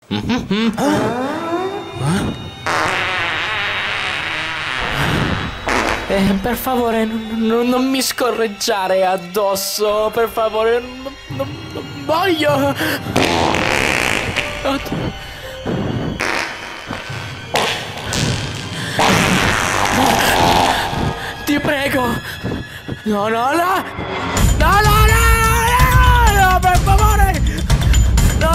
Per favore, non mi scorreggiare addosso, per favore, non voglio. Ti prego. No, per favore. No,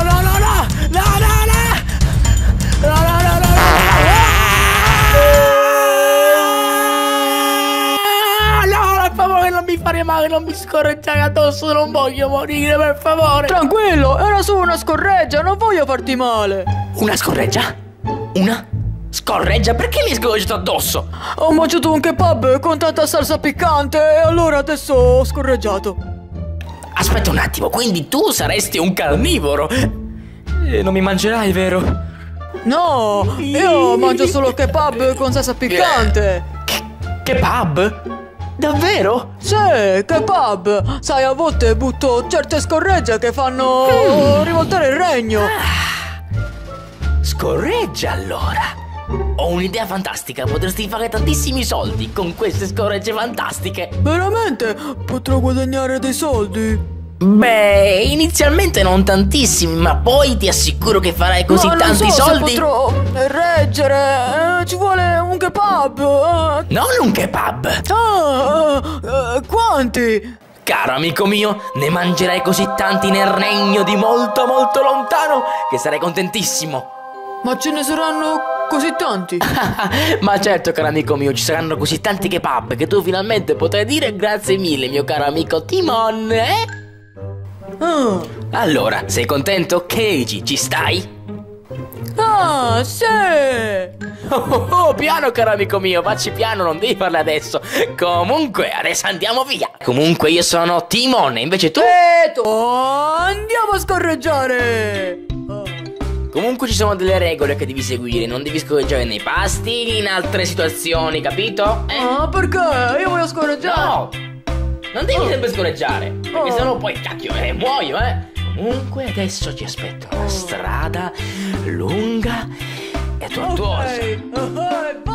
per favore, non mi fare male, non mi scorreggiare addosso, non voglio morire, per favore. Tranquillo, era solo una scorreggia, non voglio farti male. Una scorreggia? Una scorreggia? Perché mi hai scorreggiato addosso? Ho mangiato un kebab con tanta salsa piccante e allora adesso ho scorreggiato. Aspetta un attimo, quindi tu saresti un carnivoro? Non mi mangerai, vero? No, io mangio solo kebab con salsa piccante. Kebab? Davvero? Sì, kebab. Sai, a volte butto certe scorregge che fanno rivoltare il regno. Scorreggia allora. Ho un'idea fantastica, potresti fare tantissimi soldi con queste scorregge fantastiche. Veramente? Potrò guadagnare dei soldi? Beh, inizialmente non tantissimi, ma poi ti assicuro che farai così tanti soldi. Se potrò reggere. Ci vuole un kebab. Non un kebab. Quanti? Caro amico mio, ne mangerai così tanti nel regno di molto molto lontano che sarai contentissimo. Ma ce ne saranno così tanti? Ma certo, caro amico mio, ci saranno così tanti kebab che tu finalmente potrai dire grazie mille, mio caro amico Timon, eh? Allora, sei contento? Keiji, ci stai? Ah, sì! Piano, caro amico mio, facci piano, non devi farlo adesso. Comunque, adesso andiamo via. Comunque, io sono Timon, invece tu? Andiamo a scorreggiare! Comunque ci sono delle regole che devi seguire. Non devi scorreggiare nei pasti, in altre situazioni, capito? Perché? Io voglio scorreggiare! No! Non devi sempre scorreggiare, perché sennò poi cacchio, muoio, Comunque adesso ci aspetta una strada lunga e tortuosa.